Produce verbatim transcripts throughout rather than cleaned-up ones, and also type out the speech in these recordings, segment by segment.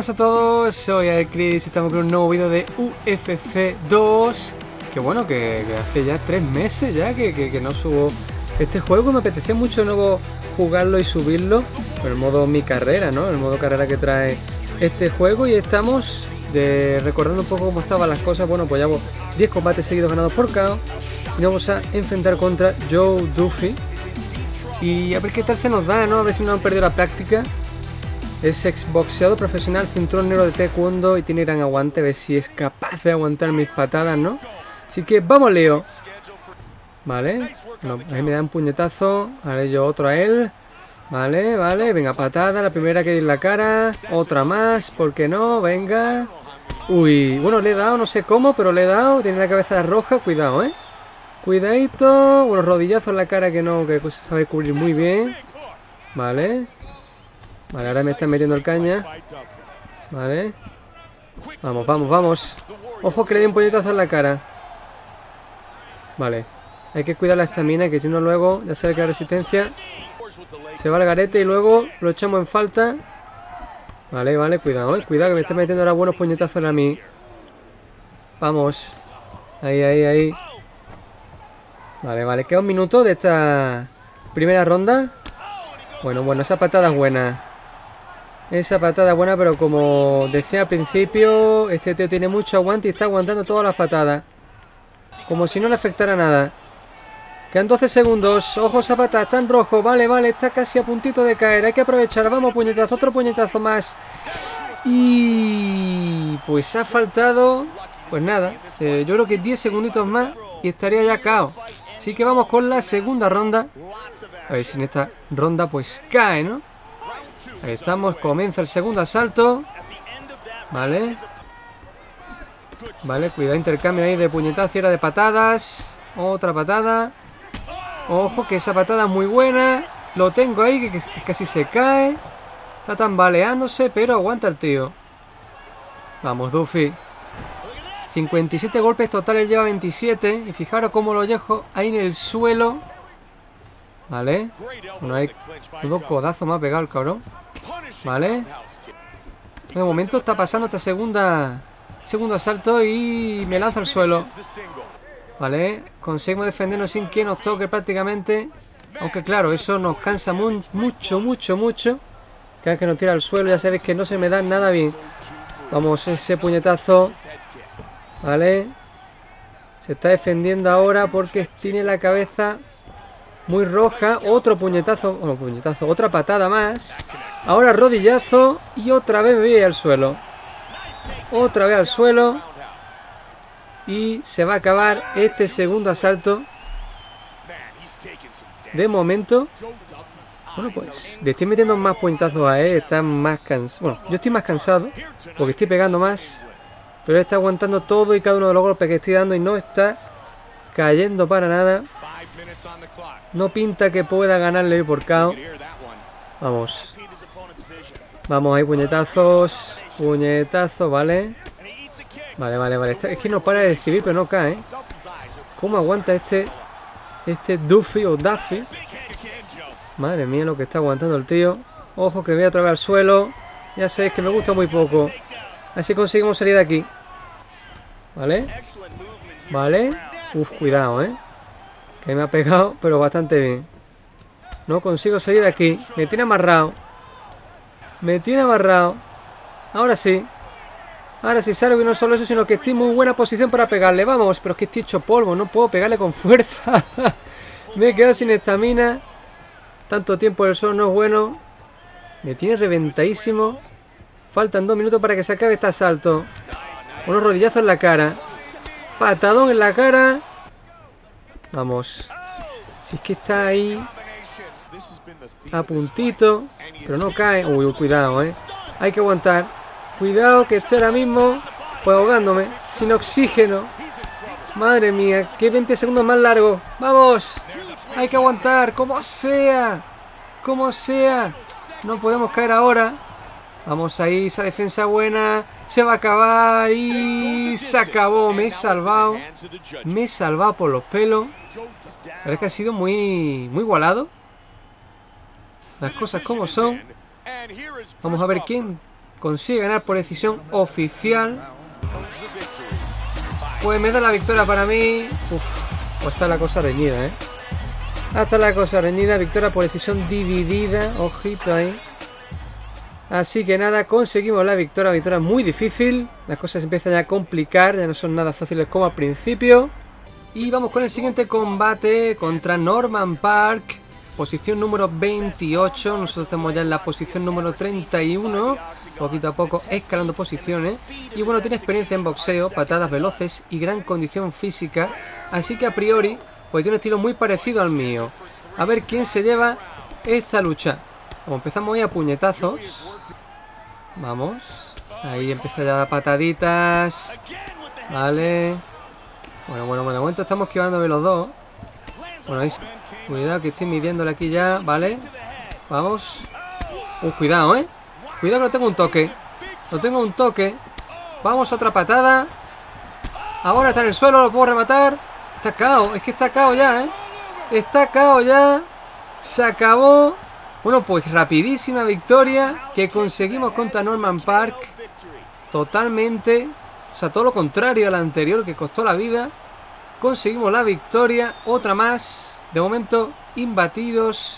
buenas a todos, soy Alcris y estamos con un nuevo vídeo de U F C dos. Que bueno, que, que hace ya tres meses ya que, que, que no subo este juego. Me apetecía mucho de nuevo jugarlo y subirlo con el modo mi carrera, ¿no? El modo carrera que trae este juego. Y estamos de, recordando un poco cómo estaban las cosas. Bueno, pues llevamos diez combates seguidos ganados por K O y nos vamos a enfrentar contra Joe Duffy. Y a ver qué tal se nos da, ¿no? A ver si no han perdido la práctica. Es exboxeador profesional, cinturón negro de taekwondo y tiene gran aguante. A ver si es capaz de aguantar mis patadas, ¿no? Así que vamos, Leo. Vale. No, ahí me da un puñetazo. Vale, yo otro a él. Vale, vale. Venga, patada. La primera que hay en la cara. Otra más. ¿Por qué no? Venga. Uy. Bueno, le he dado, no sé cómo, pero le he dado. Tiene la cabeza roja. Cuidado, ¿eh? Cuidadito. Bueno, rodillazo en la cara que no, que sabe cubrir muy bien. Vale. Vale, ahora me están metiendo el caña. Vale. Vamos, vamos, vamos. Ojo que le dé un puñetazo en la cara. Vale. Hay que cuidar la estamina, que si no luego ya sabe que la resistencia se va al garete y luego lo echamos en falta. Vale, vale, cuidado, eh. Cuidado que me está metiendo ahora buenos puñetazos a mí. Vamos. Ahí, ahí, ahí. Vale, vale. Queda un minuto de esta primera ronda. Bueno, bueno, esa patada es buena. Esa patada es buena, pero como decía al principio, este tío tiene mucho aguante y está aguantando todas las patadas. Como si no le afectara nada. Quedan doce segundos. Ojo, esa patada está en rojo. Vale, vale, está casi a puntito de caer. Hay que aprovechar. Vamos, puñetazo, otro puñetazo más. Y pues ha faltado, pues nada, eh, yo creo que diez segunditos más y estaría ya K O. Así que vamos con la segunda ronda. A ver si en esta ronda pues cae, ¿no? Ahí estamos, comienza el segundo asalto. Vale. Vale, cuidado, intercambio ahí de puñetazos y ahora de patadas. Otra patada. Ojo que esa patada es muy buena. Lo tengo ahí, que, que casi se cae. Está tambaleándose, pero aguanta el tío. Vamos, Duffy. cincuenta y siete golpes totales, lleva veintisiete. Y fijaros cómo lo dejo ahí en el suelo. Vale. Bueno, hay dos codazos más pegado el cabrón. Vale. De momento está pasando esta segunda segundo asalto y me lanza al suelo. Vale. Conseguimos defendernos sin que nos toque prácticamente. Aunque claro, eso nos cansa mu mucho, mucho, mucho. Cada vez que nos tira al suelo ya sabéis que no se me da nada bien. Vamos, ese puñetazo. Vale. Se está defendiendo ahora porque tiene la cabeza muy roja. Otro puñetazo. Bueno, puñetazo. Otra patada más. Ahora rodillazo. Y otra vez me voy al suelo. Otra vez al suelo. Y se va a acabar este segundo asalto. De momento. Bueno, pues le estoy metiendo más puñetazos a él. Está más cansado. Bueno, yo estoy más cansado porque estoy pegando más. Pero él está aguantando todo y cada uno de los golpes que estoy dando y no está cayendo para nada. No pinta que pueda ganarle por K O. Vamos. Vamos, hay puñetazos. Puñetazos, vale. Vale, vale, vale. Es que no para de recibir, pero no cae. ¿Cómo aguanta este Este Duffy o Duffy? Madre mía lo que está aguantando el tío. Ojo que voy a tragar al suelo. Ya sabéis que me gusta muy poco. Así conseguimos salir de aquí. Vale. Vale. Uf, cuidado, eh. Que me ha pegado, pero bastante bien. No consigo salir de aquí. Me tiene amarrado. Me tiene amarrado. Ahora sí. Ahora sí salgo y no solo eso, sino que estoy en muy buena posición para pegarle. Vamos, pero es que estoy hecho polvo. No puedo pegarle con fuerza. Me he quedado sin estamina. Tanto tiempo del sol no es bueno. Me tiene reventadísimo. Faltan dos minutos para que se acabe este asalto. Unos rodillazos en la cara. Patadón en la cara. Vamos. Si es que está ahí a puntito. Pero no cae. Uy, cuidado, eh. Hay que aguantar. Cuidado que estoy ahora mismo pues ahogándome. Sin oxígeno. Madre mía. Que veinte segundos más largos. Vamos. Hay que aguantar. Como sea. Como sea. No podemos caer ahora. Vamos ahí, esa defensa buena. Se va a acabar y se acabó. Me he salvado. Me he salvado por los pelos. La verdad es que ha sido muy, muy igualado. Las cosas como son. Vamos a ver quién consigue ganar por decisión oficial. Pues me da la victoria para mí. Uf, pues está la cosa reñida, ¿eh? Hasta la cosa reñida, victoria por decisión dividida. Ojito ahí. Así que nada, conseguimos la victoria. Victoria muy difícil. Las cosas se empiezan ya a complicar. Ya no son nada fáciles como al principio. Y vamos con el siguiente combate contra Norman Park. Posición número veintiocho. Nosotros estamos ya en la posición número treinta y uno. Poquito a poco escalando posiciones. Y bueno, tiene experiencia en boxeo, patadas veloces y gran condición física. Así que a priori, pues tiene un estilo muy parecido al mío. A ver quién se lleva esta lucha. Como empezamos ahí a puñetazos. Vamos. Ahí empieza ya pataditas. Vale. Bueno, bueno, bueno, de momento estamos esquivándome los dos. Bueno, ahí. Cuidado que estoy midiéndole aquí ya, ¿vale? Vamos. Uh, cuidado, ¿eh? Cuidado que lo tengo un toque. Lo tengo un toque. Vamos, otra patada. Ahora está en el suelo, lo puedo rematar. Está cao, es que está cao ya, ¿eh? Está cao ya. Se acabó. Bueno, pues rapidísima victoria que conseguimos contra Norman Park. Totalmente. O sea, todo lo contrario a la anterior que costó la vida. Conseguimos la victoria. Otra más. De momento, imbatidos.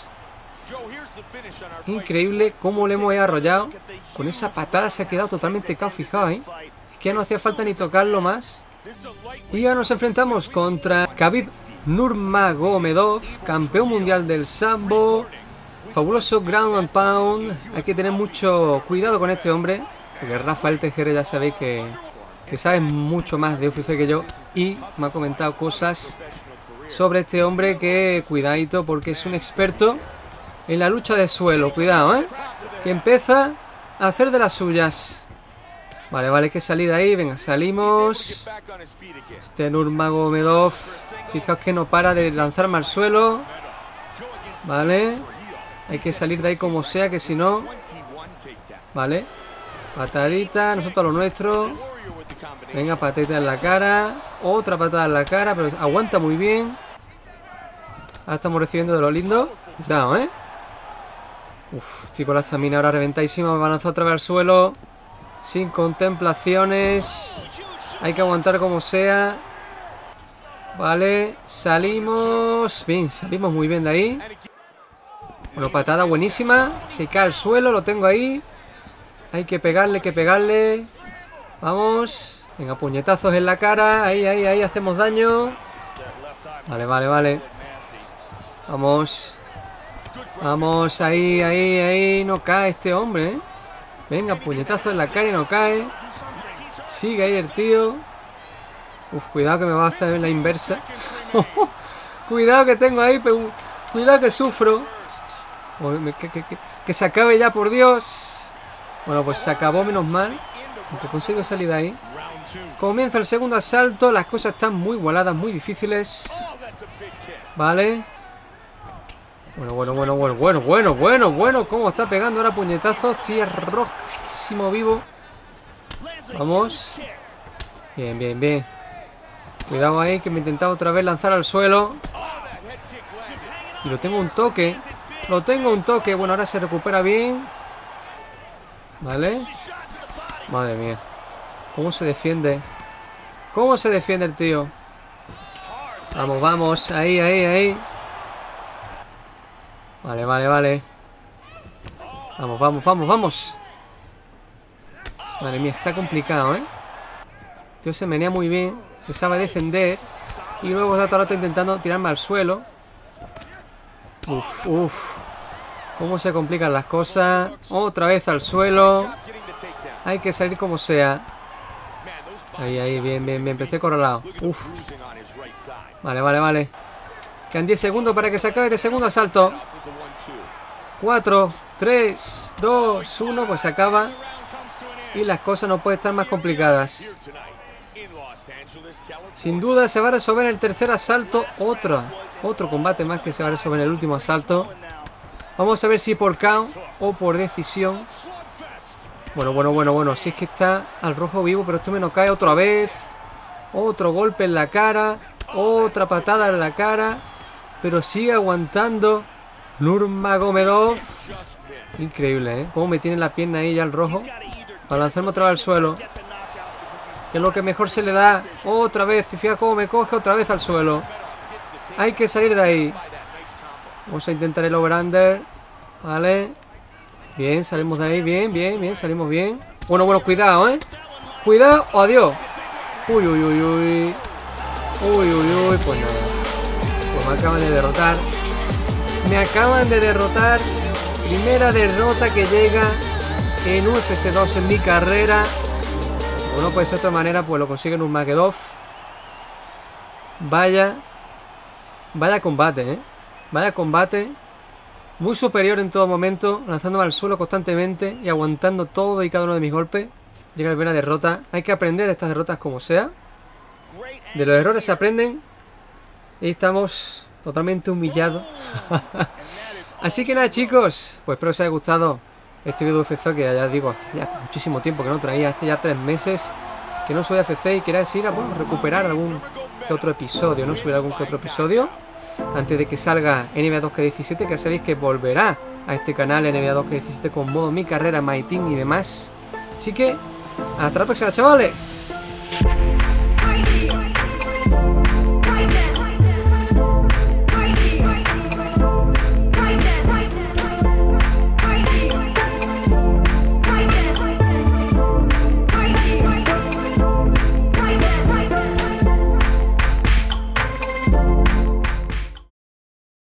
Increíble cómo le hemos arrollado. Con esa patada se ha quedado totalmente cao, fijaos, ¿eh? Es que ya no hacía falta ni tocarlo más. Y ya nos enfrentamos contra Khabib Nurmagomedov, campeón mundial del sambo. Fabuloso ground and pound. Hay que tener mucho cuidado con este hombre, porque Rafael Tejera ya sabéis que, que sabe mucho más de U F C que yo. Y me ha comentado cosas sobre este hombre que cuidadito, porque es un experto en la lucha de suelo. Cuidado, ¿eh? Que empieza a hacer de las suyas. Vale, vale, hay que salir de ahí. Venga, salimos. Este Nurmagomedov, fijaos que no para de lanzarme al suelo. Vale. Hay que salir de ahí como sea, que si no... Vale. Patadita, nosotros a lo nuestro. Venga, patadita en la cara. Otra patada en la cara, pero aguanta muy bien. Ahora estamos recibiendo de lo lindo. Cuidado, ¿eh? Uf, estoy con la estamina ahora reventadísima. Me va a lanzar otra vez al suelo. Sin contemplaciones. Hay que aguantar como sea. Vale, salimos. Bien, salimos muy bien de ahí. Bueno, patada buenísima. Se cae al suelo, lo tengo ahí. Hay que pegarle, que pegarle. Vamos. Venga, puñetazos en la cara. Ahí, ahí, ahí, hacemos daño. Vale, vale, vale. Vamos. Vamos, ahí, ahí, ahí. No cae este hombre, ¿eh? Venga, puñetazo en la cara y no cae. Sigue ahí el tío. Uf, cuidado que me va a hacer la inversa. Cuidado que tengo ahí. Cuidado que sufro. Que, que, que, que se acabe ya, por Dios. Bueno, pues se acabó, menos mal. Aunque consigo salir de ahí. Comienza el segundo asalto. Las cosas están muy igualadas, muy difíciles. Vale. Bueno, bueno, bueno, bueno, bueno, bueno, bueno, bueno. Cómo está pegando ahora puñetazos. Estoy rojísimo vivo. Vamos. Bien, bien, bien. Cuidado ahí, que me intentaba otra vez lanzar al suelo. Y lo tengo un toque. Lo tengo un toque. Bueno, ahora se recupera bien. Vale. Madre mía. ¿Cómo se defiende? ¿Cómo se defiende el tío? Vamos, vamos. Ahí, ahí, ahí. Vale, vale, vale. Vamos, vamos, vamos, vamos. Madre mía, está complicado, ¿eh? El tío se menea muy bien. Se sabe defender. Y luego está todo el rato intentando tirarme al suelo. Uf, uf. Cómo se complican las cosas. Otra vez al suelo. Hay que salir como sea. Ahí, ahí, bien, bien, bien. Estoy corralado. Uf. Vale, vale, vale. Quedan diez segundos para que se acabe este segundo asalto. cuatro, tres, dos, uno. Pues se acaba. Y las cosas no pueden estar más complicadas. Sin duda se va a resolver en el tercer asalto. Otro, otro combate más que se va a resolver en el último asalto. Vamos a ver si por K O o por decisión. Bueno, bueno, bueno, bueno. Si es que está al rojo vivo, pero esto me no cae otra vez. Otro golpe en la cara. Otra patada en la cara. Pero sigue aguantando Nurmagomedov. Increíble, ¿eh? Cómo me tiene la pierna ahí ya al rojo. Para lanzarme otra vez al suelo. Que es lo que mejor se le da. Otra vez. Y fíjate cómo me coge otra vez al suelo. Hay que salir de ahí. Vamos a intentar el over-under. Vale. Bien, salimos de ahí. Bien, bien, bien. Salimos bien. Bueno, bueno, cuidado, ¿eh? Cuidado. Oh, adiós. Uy, uy, uy, uy. Uy, uy, uy. Pues nada. Pues me acaban de derrotar. Me acaban de derrotar. Primera derrota que llega en U F C dos en mi carrera. Bueno, pues de otra manera, pues lo consiguen un Makedov. Vaya. Vaya combate, ¿eh? Vaya combate. Muy superior en todo momento. Lanzándome al suelo constantemente y aguantando todo y cada uno de mis golpes. Llega la primera derrota. Hay que aprender de estas derrotas como sea. De los errores se aprenden. Y estamos totalmente humillados. Así que nada, chicos. Pues espero que os haya gustado este vídeo de U F C, que ya digo, hace ya muchísimo tiempo que no traía. Hace ya tres meses que no soy U F C y quería ir a bueno, recuperar algún que otro episodio, ¿no? Subir algún que otro episodio antes de que salga N B A dos K diecisiete, que sabéis que volverá a este canal N B A dos K diecisiete con modo mi carrera, my team y demás. Así que hasta la próxima, chavales.